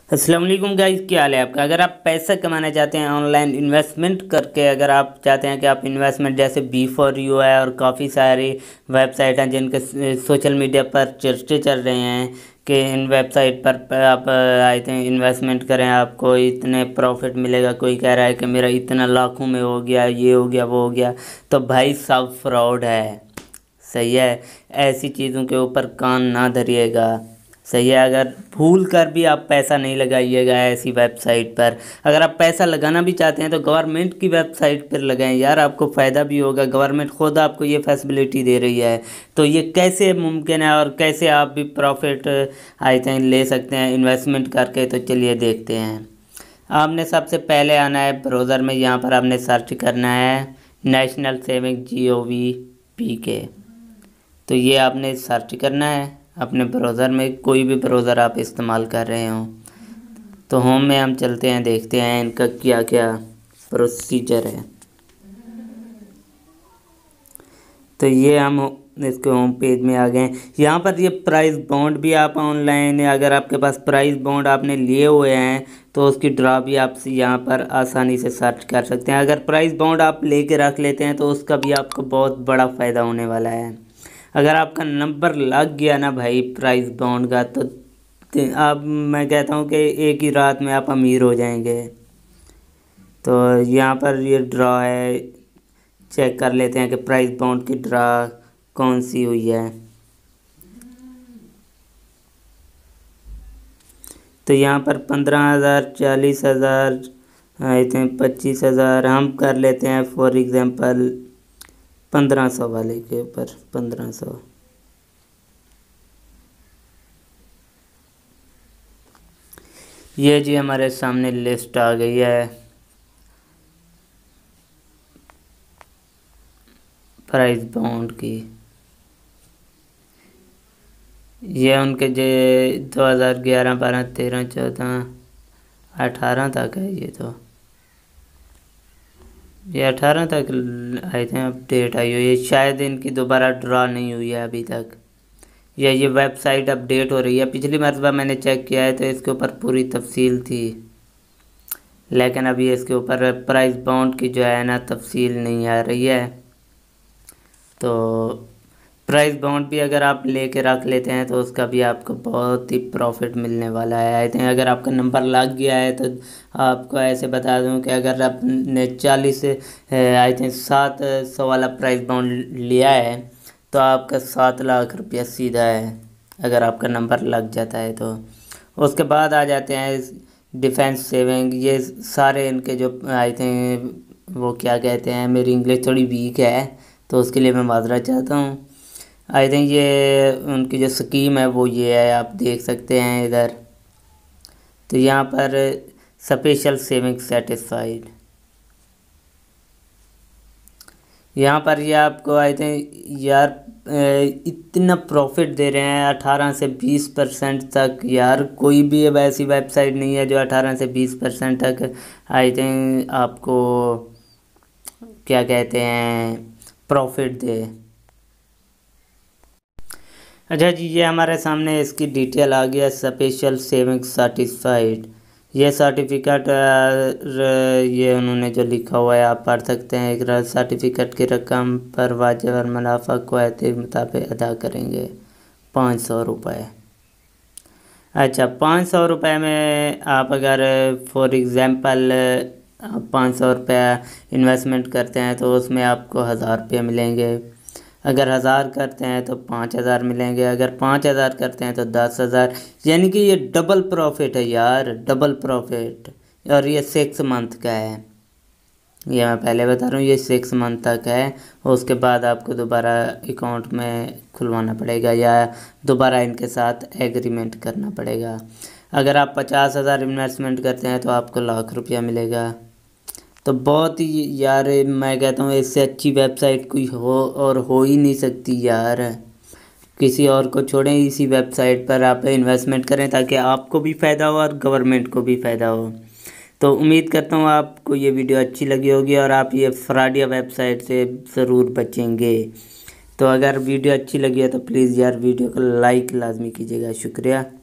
अस्सलाम वालेकुम गाइस, क्या हाल है आपका। अगर आप पैसा कमाना चाहते हैं ऑनलाइन इन्वेस्टमेंट करके, अगर आप चाहते हैं कि आप इन्वेस्टमेंट जैसे B4U है और काफ़ी सारी वेबसाइट हैं जिनके सोशल मीडिया पर चर्चे चल रहे हैं कि इन वेबसाइट पर आप आई थिंक इन्वेस्टमेंट करें, आपको इतने प्रॉफिट मिलेगा। कोई कह रहा है कि मेरा इतना लाखों में हो गया, ये हो गया, वो हो गया। तो भाई सब फ्रॉड है, सही है। ऐसी चीज़ों के ऊपर कान ना धरिएगा, सही है। अगर भूल कर भी आप पैसा नहीं लगाइएगा ऐसी वेबसाइट पर। अगर आप पैसा लगाना भी चाहते हैं तो गवर्नमेंट की वेबसाइट पर लगाएं यार, आपको फ़ायदा भी होगा। गवर्नमेंट खुद आपको ये फैसिलिटी दे रही है, तो ये कैसे मुमकिन है और कैसे आप भी प्रॉफिट आई थिंक ले सकते हैं इन्वेस्टमेंट करके। तो चलिए देखते हैं। आपने सबसे पहले आना है ब्राउज़र में, यहाँ पर आपने सर्च करना है नेशनल सेविंग GOV.PK। तो ये आपने सर्च करना है अपने ब्राउज़र में, कोई भी ब्राउज़र आप इस्तेमाल कर रहे हो। तो होम में हम चलते हैं, देखते हैं इनका क्या क्या प्रोसीजर है। तो ये हम इसके होम पेज में आ गए। यहाँ पर ये प्राइस बॉन्ड भी आप ऑनलाइन, अगर आपके पास प्राइस बॉन्ड आपने लिए हुए हैं तो उसकी ड्रा भी आप यहाँ पर आसानी से सर्च कर सकते हैं। अगर प्राइस बॉन्ड आप लेके रख लेते हैं तो उसका भी आपको बहुत बड़ा फ़ायदा होने वाला है। अगर आपका नंबर लग गया ना भाई प्राइस बॉन्ड का, तो अब मैं कहता हूँ कि एक ही रात में आप अमीर हो जाएंगे। तो यहाँ पर ये ड्रा है, चेक कर लेते हैं कि प्राइस बॉन्ड की ड्रा कौन सी हुई है। तो यहाँ पर 15,000, 40,000, आई थिंक 25,000 हम कर लेते हैं फॉर एग्ज़ाम्पल 1500 वाले के ऊपर 1500। ये जी हमारे सामने लिस्ट आ गई है प्राइस बॉन्ड की। ये उनके जो 2011, 12, 13, 14, 18 तक है। ये 18 तक आई थिंक अपडेट आई हुई है। शायद इनकी दोबारा ड्रा नहीं हुई है अभी तक, या ये वेबसाइट अपडेट हो रही है। पिछली मरतबा मैंने चेक किया है तो इसके ऊपर पूरी तफसील थी, लेकिन अभी इसके ऊपर प्राइस बॉन्ड की जो है ना तफसील नहीं आ रही है। तो प्राइस बॉन्ड भी अगर आप लेके रख लेते हैं तो उसका भी आपको बहुत ही प्रॉफिट मिलने वाला है। आई थिंक अगर आपका नंबर लग गया है तो आपको ऐसे बता दूं कि अगर आपने 40 आई थिंक 700 वाला प्राइस बॉन्ड लिया है तो आपका 7 लाख रुपया सीधा है, अगर आपका नंबर लग जाता है तो। उसके बाद आ जाते हैं डिफेंस सेविंग। ये सारे इनके जो आई थिंक वो क्या कहते हैं, मेरी इंग्लिश थोड़ी वीक है तो उसके लिए मैं माजरा चाहता हूँ। आई थिंक ये उनकी जो स्कीम है वो ये है, आप देख सकते हैं इधर। तो यहाँ पर स्पेशल सेविंग सेटिस्फाइड, यहाँ पर ये आपको आई थिंक यार इतना प्रॉफिट दे रहे हैं 18 से 20% तक। यार कोई भी अब ऐसी वेबसाइट नहीं है जो 18 से 20% तक आई थिंक आपको क्या कहते हैं प्रॉफिट दे। अच्छा जी, ये हमारे सामने इसकी डिटेल आ गया स्पेशल सेविंग सर्टिफाइड। ये सर्टिफिकेट ये उन्होंने जो लिखा हुआ है आप पढ़ सकते हैं। एक सर्टिफिकेट की रकम पर वाजिब और मुनाफा को के मुताबिक अदा करेंगे 500 रुपये। अच्छा, 500 रुपये में आप अगर फॉर एग्ज़ाम्पल 500 रुपया इन्वेस्टमेंट करते हैं तो उसमें आपको 1000 रुपये मिलेंगे। अगर 1000 करते हैं तो 5000 मिलेंगे। अगर 5000 करते हैं तो 10,000। यानी कि ये डबल प्रॉफिट है यार, डबल प्रॉफिट। और ये 6 मंथ का है, ये मैं पहले बता रहा हूँ, ये 6 मंथ तक है। उसके बाद आपको दोबारा अकाउंट में खुलवाना पड़ेगा या दोबारा इनके साथ एग्रीमेंट करना पड़ेगा। अगर आप 50,000 इन्वेस्टमेंट करते हैं तो आपको लाख रुपया मिलेगा। तो बहुत ही यार मैं कहता हूँ इससे अच्छी वेबसाइट कोई हो ही नहीं सकती यार। किसी और को छोड़ें, इसी वेबसाइट पर आप इन्वेस्टमेंट करें ताकि आपको भी फ़ायदा हो और गवर्नमेंट को भी फ़ायदा हो। तो उम्मीद करता हूँ आपको ये वीडियो अच्छी लगी होगी और आप ये फ्रॉडिया वेबसाइट से ज़रूर बचेंगे। तो अगर वीडियो अच्छी लगी है तो प्लीज़ यार वीडियो को लाइक लाजमी कीजिएगा। शुक्रिया।